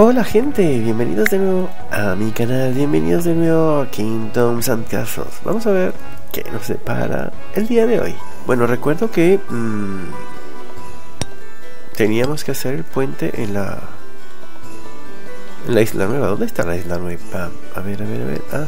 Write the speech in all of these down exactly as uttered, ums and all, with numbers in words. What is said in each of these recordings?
Hola gente, bienvenidos de nuevo a mi canal, bienvenidos de nuevo a Kingdoms and Castles. Vamos a ver qué nos depara el día de hoy. Bueno, recuerdo que mmm, teníamos que hacer el puente en la en la isla nueva. ¿Dónde está la isla nueva? A ver, a ver, a ver. Ah,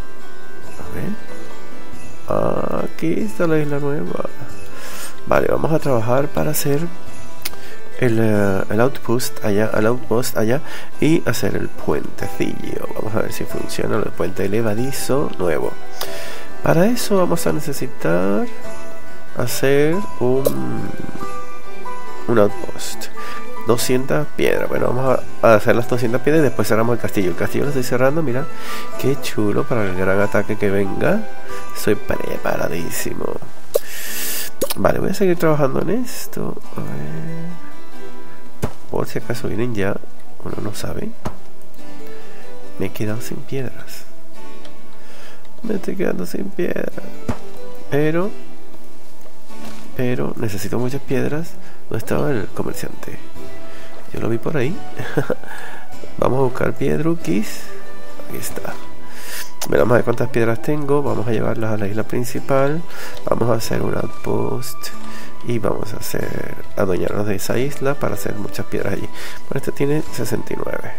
a ver. Aquí está la isla nueva. Vale, vamos a trabajar para hacer El, uh, el outpost allá, el outpost allá y hacer el puentecillo. Vamos a ver si funciona el puente elevadizo nuevo. Para eso vamos a necesitar hacer un un outpost. doscientas piedras. Bueno, vamos a, a hacer las doscientas piedras y después cerramos el castillo. El castillo lo estoy cerrando, mira, qué chulo para el gran ataque que venga. Soy preparadísimo. Vale, voy a seguir trabajando en esto. A ver, por si acaso vienen ya, uno no sabe. Me he quedado sin piedras. Me estoy quedando sin piedras. Pero, pero necesito muchas piedras. ¿Dónde estaba el comerciante? Yo lo vi por ahí. Vamos a buscar piedruquis. Aquí está. Vamos a ver cuántas piedras tengo. Vamos a llevarlas a la isla principal. Vamos a hacer un outpost. Y vamos a hacer adueñarnos de esa isla para hacer muchas piedras allí. Bueno, este tiene sesenta y nueve.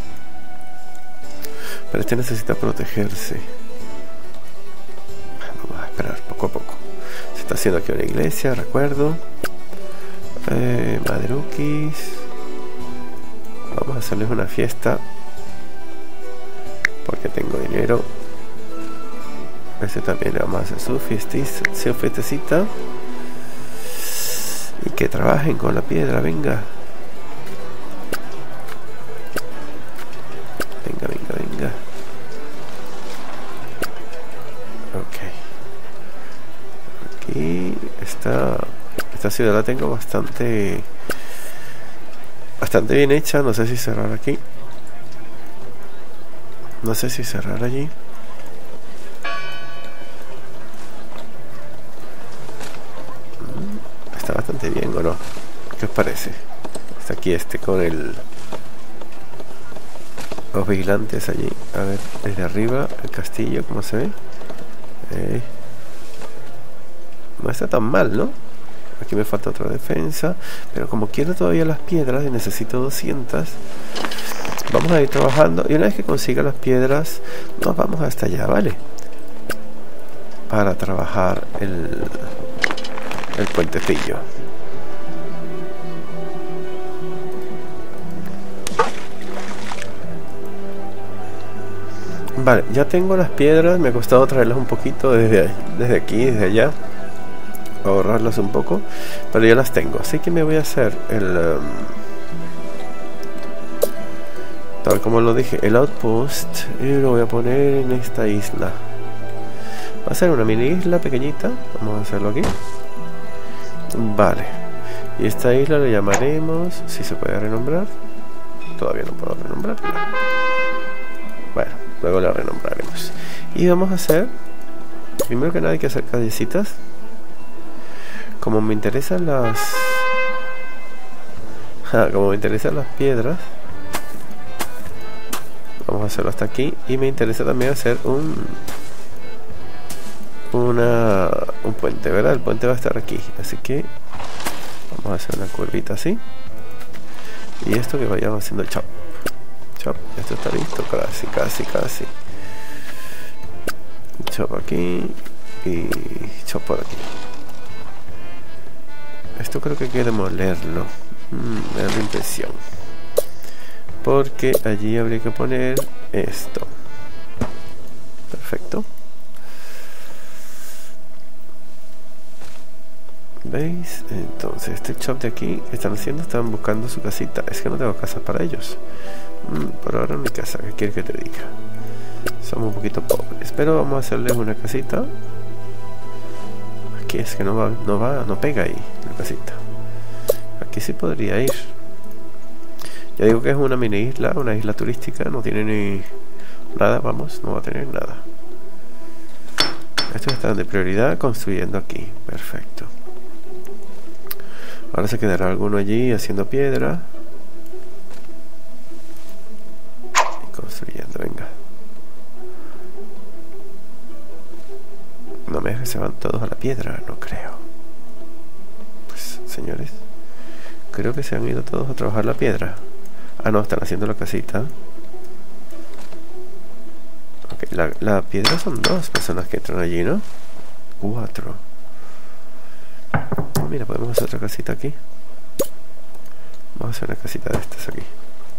Pero este necesita protegerse. Vamos a esperar poco a poco. Se está haciendo aquí una iglesia, recuerdo. Eh, Madrukis. Vamos a hacerles una fiesta. Porque tengo dinero. Este también le vamos a hacer su fiestecita. Su fiestecita. Y que trabajen con la piedra, venga. Venga, venga, venga. Ok. Aquí está. Esta ciudad la tengo bastante Bastante bien hecha. No sé si cerrar aquí. No sé si cerrar allí. Está bastante bien, ¿o no? ¿Qué os parece? Está aquí este con el los vigilantes allí. A ver, desde arriba el castillo, ¿cómo se ve? Eh. No está tan mal, ¿no? Aquí me falta otra defensa. Pero como quiero todavía las piedras y necesito doscientas, vamos a ir trabajando. Y una vez que consiga las piedras, nos vamos hasta allá, ¿vale? Para trabajar el el puentecillo. Vale, ya tengo las piedras. Me ha costado traerlas un poquito desde, desde aquí, desde allá, ahorrarlas un poco, pero ya las tengo. Así que me voy a hacer el um, tal como lo dije, el outpost, y lo voy a poner en esta isla. Va a ser una mini isla pequeñita. Vamos a hacerlo aquí. Vale, y esta isla le llamaremos, si se puede renombrar. Todavía no puedo renombrarla. Bueno, luego la renombraremos. Y vamos a hacer, primero que nada hay que hacer callecitas. Como me interesan las ja, como me interesan las piedras, vamos a hacerlo hasta aquí. Y me interesa también hacer un una un puente, ¿verdad? El puente va a estar aquí, así que vamos a hacer una curvita así. Y esto que vayamos haciendo el chop chop. Esto está listo, casi, casi, casi. Chop aquí y chop por aquí. Esto creo que hay que demolerlo. Mm, me da la impresión, porque allí habría que poner esto. Perfecto. ¿Veis? Entonces este chop de aquí, ¿qué están haciendo? Están buscando su casita. Es que no tengo casa para ellos. Mm, por ahora en mi casa, ¿qué quieres que te diga? Somos un poquito pobres, pero vamos a hacerles una casita. Aquí es que no va, no va, no pega ahí la casita. Aquí sí podría ir. Ya digo que es una mini isla, una isla turística. No tiene ni nada, vamos, no va a tener nada. Estos están de prioridad construyendo aquí. Perfecto. Ahora se quedará alguno allí haciendo piedra. se van todos a la piedra, no creo. Pues, señores, creo que se han ido todos a trabajar la piedra. Ah, no, están haciendo la casita. Ok, la, la piedra son dos personas que entran allí, ¿no? Cuatro. Mira, podemos hacer otra casita aquí. Vamos a hacer una casita de estas aquí.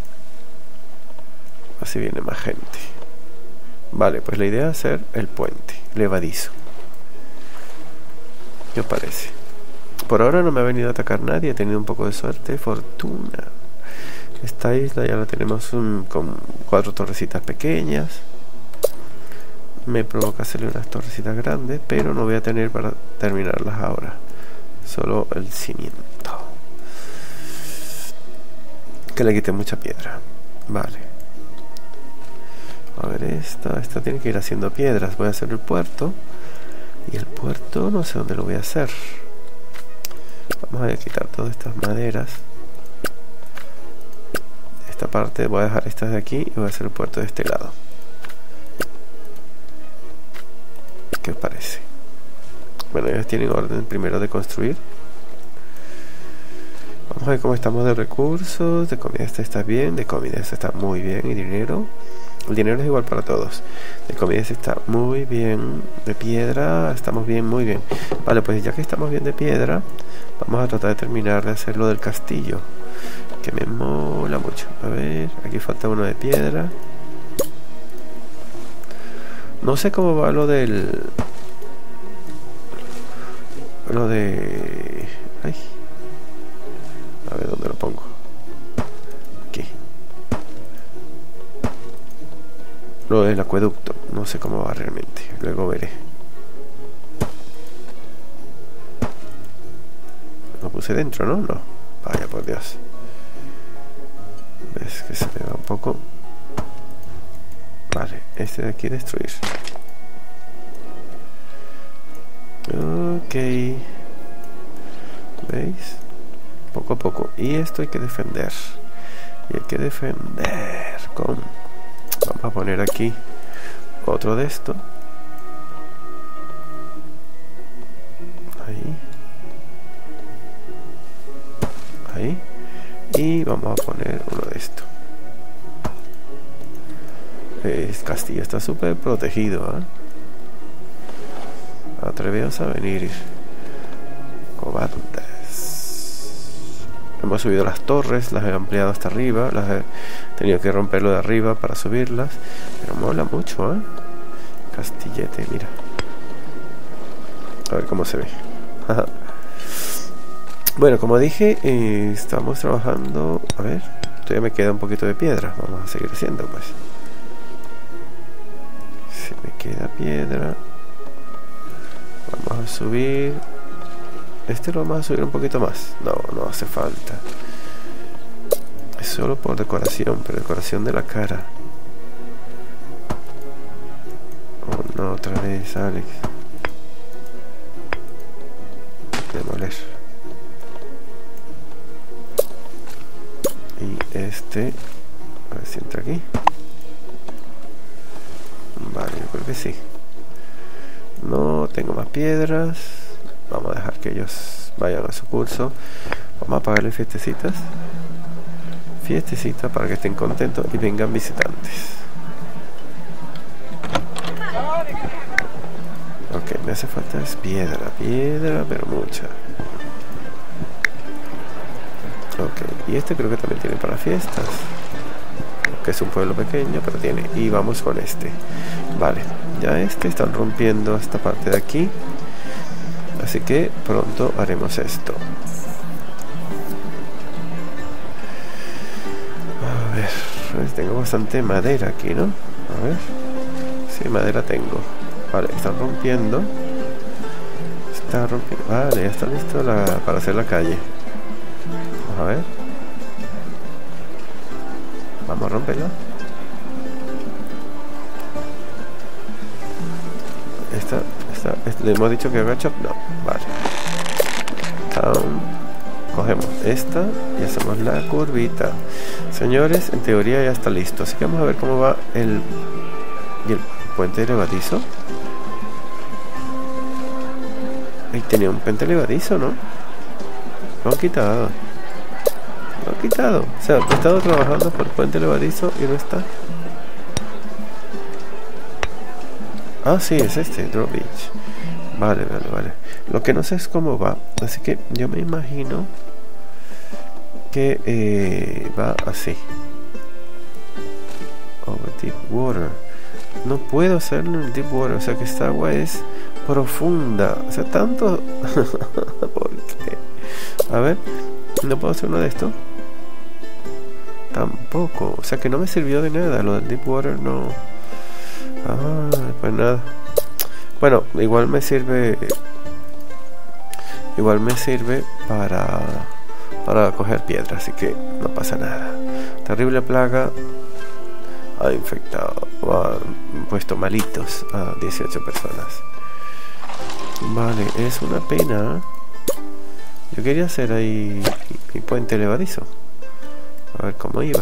Así viene más gente. Vale, pues la idea es hacer el puente levadizo. ¿Qué os parece? Por ahora no me ha venido a atacar nadie. He tenido un poco de suerte, fortuna. Esta isla ya la tenemos un, con cuatro torrecitas pequeñas. Me provoca hacerle unas torrecitas grandes, pero no voy a tener para terminarlas ahora. Solo el cimiento. Que le quite mucha piedra. Vale. A ver, esta, esta tiene que ir haciendo piedras. Voy a hacer el puerto. Y el puerto no sé dónde lo voy a hacer. Vamos a quitar todas estas maderas. Esta parte voy a dejar estas de aquí y voy a hacer el puerto de este lado. ¿Qué os parece? Bueno, ellos tienen orden primero de construir. Vamos a ver cómo estamos de recursos. De comida esta está bien, de comida esta está muy bien. Y dinero, el dinero es igual para todos. De comida esta está muy bien. De piedra estamos bien, muy bien. Vale, pues ya que estamos bien de piedra, vamos a tratar de terminar de hacer lo del castillo, que me mola mucho. A ver, aquí falta uno de piedra. No sé cómo va lo del... Lo de... Ay. A ver, ¿dónde lo pongo? Aquí. Lo del acueducto. No sé cómo va realmente. Luego veré. Lo puse dentro, ¿no? No. Vaya, por Dios. ¿Ves que se me va un poco? Vale, este de aquí destruir. Ok. ¿Veis? Poco a poco. Y esto hay que defender. Y hay que defender con... Vamos a poner aquí otro de esto. Ahí. Ahí. Y vamos a poner uno de esto. El castillo está súper protegido, ¿eh? Atreveos a venir, cobardes. Hemos subido las torres, las he ampliado hasta arriba. Las he tenido que romperlo de arriba para subirlas. Pero mola mucho, ¿eh? Castillete, mira. A ver cómo se ve. Bueno, como dije, eh, estamos trabajando. A ver, todavía me queda un poquito de piedra. Vamos a seguir haciendo, pues. Si me queda piedra, vamos a subir. Este lo vamos a subir un poquito más. No, no hace falta. Es solo por decoración, pero decoración de la cara. Oh no, otra vez, Alex. Demoler. Y este, a ver si entra aquí. Vale, yo creo que sí. No tengo más piedras. Vamos a dejar que ellos vayan a su curso. Vamos a pagarles fiestecitas. Fiestecitas para que estén contentos y vengan visitantes. Ok, me hace falta es piedra, piedra, pero mucha. Ok, y este creo que también tiene para fiestas. Que es un pueblo pequeño, pero tiene. Y vamos con este. Vale, ya este están rompiendo esta parte de aquí. Así que pronto haremos esto. A ver, pues tengo bastante madera aquí, ¿no? A ver. Sí, madera tengo. Vale, están rompiendo. Está rompiendo. Vale, ya está listo la, para hacer la calle. Vamos a ver. Vamos a romperla. Esta, esta, esta, ¿le hemos dicho que haga chop? No, vale. Um, cogemos esta y hacemos la curvita. Señores, en teoría ya está listo. Así que vamos a ver cómo va el, y el puente levadizo. Ahí tenía un puente levadizo, ¿no? Lo han quitado. Lo han quitado. O sea, he estado trabajando por el puente levadizo y no está. Ah, sí, es este, Drop Beach. Vale, vale, vale. Lo que no sé es cómo va. Así que yo me imagino que eh, va así. Over deep water. No puedo hacerlo en deep water. O sea que esta agua es profunda. O sea, tanto... ¿Por qué? A ver, ¿no puedo hacer uno de estos? Tampoco. O sea que no me sirvió de nada. Lo del deep water no... Ah, pues nada. Bueno, igual me sirve... Igual me sirve para... Para coger piedra, así que no pasa nada. Terrible plaga ha infectado, o ha puesto malitos a dieciocho personas. Vale, es una pena. Yo quería hacer ahí mi puente levadizo. A ver cómo iba.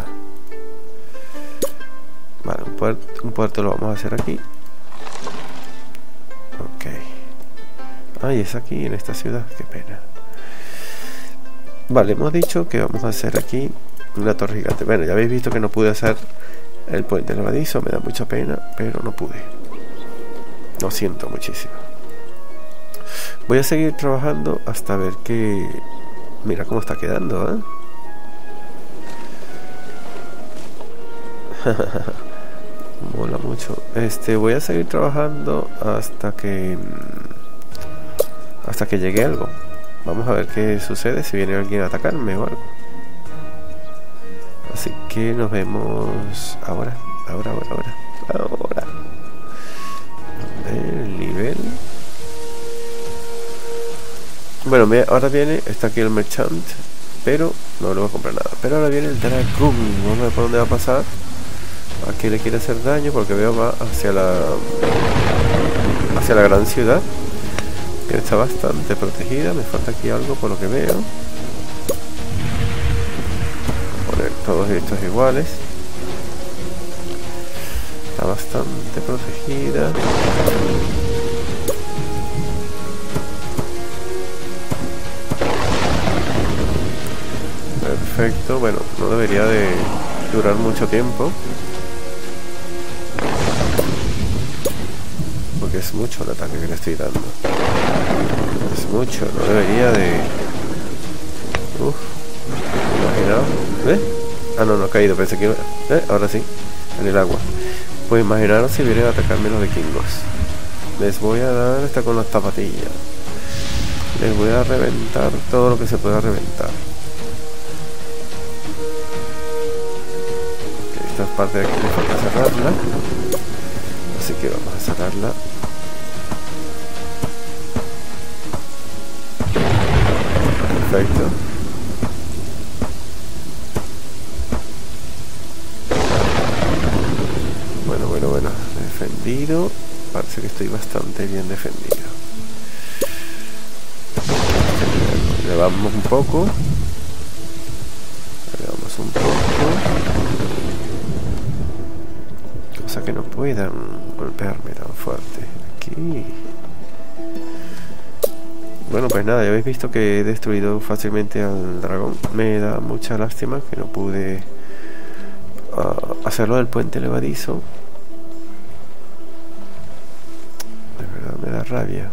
Vale, un puerto, un puerto lo vamos a hacer aquí. Ok. Ay, es aquí en esta ciudad, qué pena. Vale, hemos dicho que vamos a hacer aquí una torre gigante. Bueno, ya habéis visto que no pude hacer el puente levadizo, me da mucha pena, pero no pude. Lo siento muchísimo. Voy a seguir trabajando hasta ver que... Mira cómo está quedando, ¿eh? Mola mucho. Este, voy a seguir trabajando hasta que... Hasta que llegue algo. Vamos a ver qué sucede, si viene alguien a atacarme o algo. Así que nos vemos ahora, ahora, ahora, ahora, ahora. A ver, el nivel. Bueno, ahora viene, está aquí el merchant, pero no le voy a comprar nada. Pero ahora viene el Dragoon, vamos a ver por dónde va a pasar. Aquí le quiere hacer daño porque veo va hacia la... hacia la gran ciudad. Que está bastante protegida, me falta aquí algo por lo que veo. Poner todos estos iguales. Está bastante protegida. Perfecto, bueno, no debería de durar mucho tiempo. Porque es mucho el ataque que le estoy dando. Es mucho, no debería de... Uf, imaginaos. ¿Eh? Ah, no, no ha caído, pensé que iba... ¿Eh? Ahora sí, en el agua. Pues imaginaros si vienen a atacarme los vikingos. Les voy a dar esta con las zapatillas. Les voy a reventar todo lo que se pueda reventar. Okay, esta parte de aquí me falta cerrarla. Así que vamos a cerrarla. Perfecto. Bueno, bueno, bueno. Defendido. Parece que estoy bastante bien defendido. Le vamos un poco. Le vamos un poco. Cosa que no puedan golpearme tan fuerte. Aquí. Bueno, pues nada, ya habéis visto que he destruido fácilmente al dragón. Me da mucha lástima que no pude uh, hacerlo del puente levadizo. De verdad me da rabia.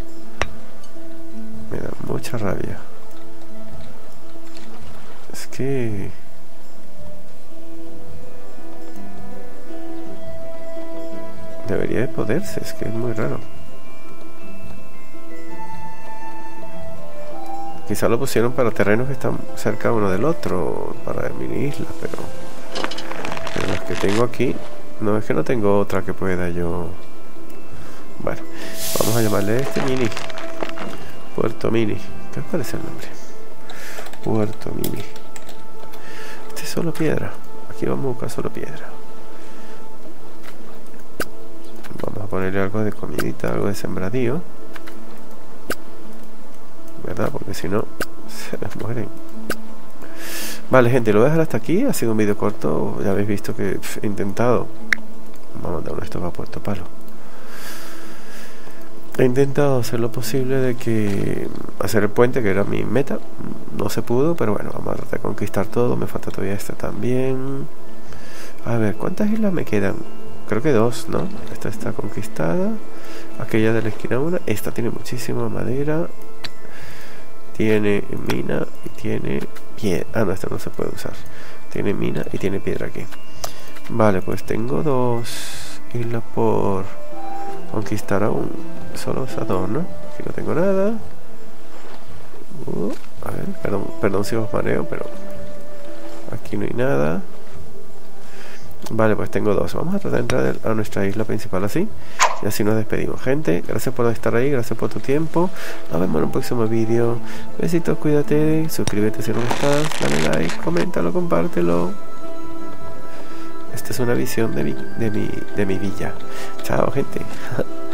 Me da mucha rabia. Es que... debería de poderse, es que es muy raro. Quizá lo pusieron para terrenos que están cerca uno del otro, para mini islas, pero, pero las que tengo aquí, no es que no tengo otra que pueda yo... Bueno, vamos a llamarle este mini. Puerto Mini. ¿Qué os parece el nombre? Puerto Mini. Este es solo piedra. Aquí vamos a buscar solo piedra. Vamos a ponerle algo de comidita, algo de sembradío, ¿verdad? Porque si no, se les mueren. Vale, gente, lo voy a dejar hasta aquí. Ha sido un vídeo corto. Ya habéis visto que pff, he intentado. Vamos a mandar uno de estos a Puerto Palo. He intentado hacer lo posible de que hacer el puente, que era mi meta. No se pudo, pero bueno, vamos a tratar de conquistar todo. Me falta todavía esta también. A ver, ¿cuántas islas me quedan? Creo que dos, ¿no? Esta está conquistada. Aquella de la esquina una. Esta tiene muchísima madera. Tiene mina y tiene piedra. Ah, no, esta no se puede usar. Tiene mina y tiene piedra aquí. Vale, pues tengo dos islas por conquistar aún. Solo esas dos, ¿no? Aquí no tengo nada. Uh, a ver, perdón, perdón si os mareo, pero aquí no hay nada. Vale, pues tengo dos. Vamos a tratar de entrar a nuestra isla principal así. Y así nos despedimos, gente. Gracias por estar ahí, gracias por tu tiempo. Nos vemos en un próximo vídeo. Besitos, cuídate. Suscríbete si no estás. Dale like, coméntalo, compártelo. Esta es una visión de mi, de mi, de mi villa. Chao, gente.